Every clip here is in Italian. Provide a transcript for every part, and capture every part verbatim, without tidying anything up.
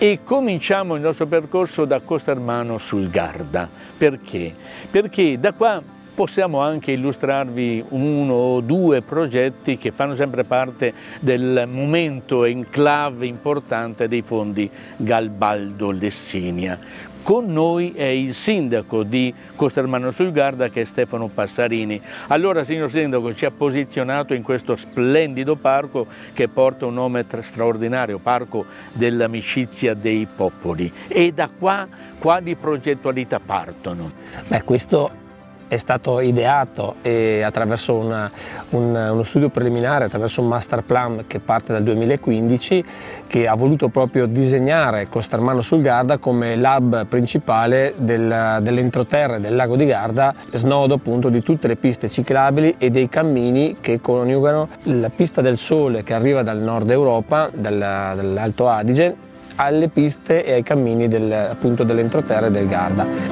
e cominciamo il nostro percorso da Costermano sul Garda. Perché? Perché da qua possiamo anche illustrarvi uno o due progetti che fanno sempre parte del momento enclave importante dei fondi Galbaldo Lessinia. Con noi è il sindaco di Costermano sul Garda, che è Stefano Passarini. Allora, signor sindaco, ci ha posizionato in questo splendido parco che porta un nome straordinario, Parco dell'Amicizia dei Popoli. E da qua quali progettualità partono? Beh, questo è stato ideato e attraverso una, un, uno studio preliminare, attraverso un master plan che parte dal duemilaquindici, che ha voluto proprio disegnare Costermano sul Garda come l'hub principale del, dell'entroterra del lago di Garda, snodo appunto di tutte le piste ciclabili e dei cammini che coniugano la pista del Sole che arriva dal nord Europa, dall'Alto Adige, alle piste e ai cammini del, appunto dell'entroterra e del Garda.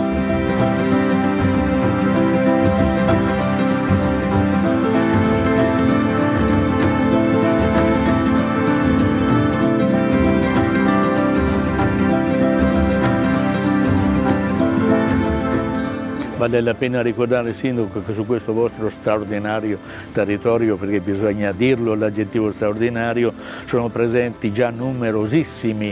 Vale la pena ricordare, sindaco, che su questo vostro straordinario territorio, perché bisogna dirlo, l'aggettivo straordinario, sono presenti già numerosissimi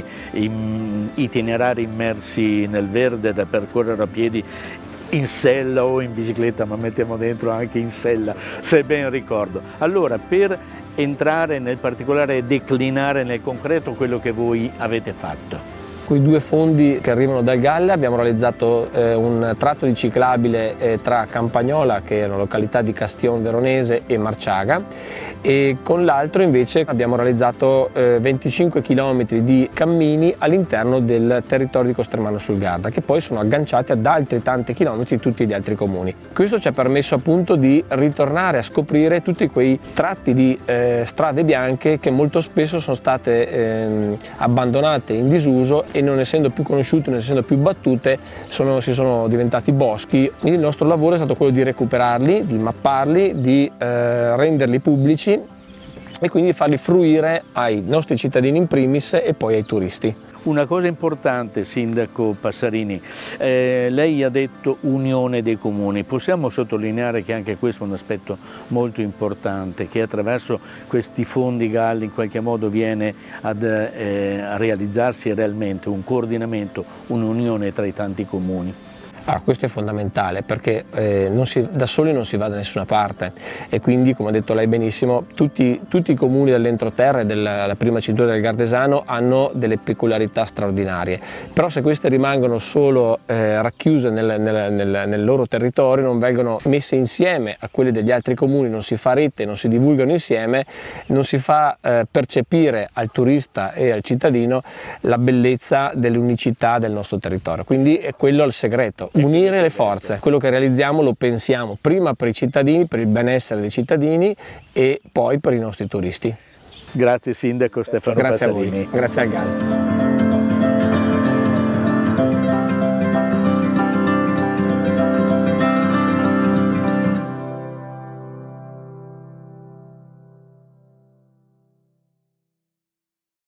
itinerari immersi nel verde da percorrere a piedi, in sella o in bicicletta, ma mettiamo dentro anche in sella, se ben ricordo. Allora, per entrare nel particolare e declinare nel concreto quello che voi avete fatto. Con i due fondi che arrivano dal Galle abbiamo realizzato eh, un tratto di ciclabile eh, tra Campagnola, che è una località di Castion Veronese, e Marciaga, e con l'altro invece abbiamo realizzato eh, venticinque chilometri di cammini all'interno del territorio di Costermano sul Garda, che poi sono agganciati ad altri tanti chilometri di tutti gli altri comuni. Questo ci ha permesso appunto di ritornare a scoprire tutti quei tratti di eh, strade bianche che molto spesso sono state eh, abbandonate in disuso e non essendo più conosciute, non essendo più battute, sono, si sono diventati boschi. Quindi il nostro lavoro è stato quello di recuperarli, di mapparli, di eh, renderli pubblici e quindi farli fruire ai nostri cittadini in primis e poi ai turisti. Una cosa importante, sindaco Passarini, eh, lei ha detto unione dei comuni. Possiamo sottolineare che anche questo è un aspetto molto importante, che attraverso questi fondi Galli in qualche modo viene ad, eh, a realizzarsi realmente un coordinamento, un'unione tra i tanti comuni. Allora, questo è fondamentale perché eh, non si, da soli non si va da nessuna parte e quindi, come ha detto lei benissimo, tutti, tutti i comuni dell'entroterra e della prima cintura del Gardesano hanno delle peculiarità straordinarie, però se queste rimangono solo eh, racchiuse nel, nel, nel, nel loro territorio, non vengono messe insieme a quelle degli altri comuni, non si fa rete, non si divulgano insieme, non si fa eh, percepire al turista e al cittadino la bellezza dell'unicità del nostro territorio. Quindi è quello il segreto. Unire le forze, quello che realizziamo lo pensiamo prima per i cittadini, per il benessere dei cittadini e poi per i nostri turisti. Grazie sindaco Stefano Grazie Passarini. a voi, grazie al Galli.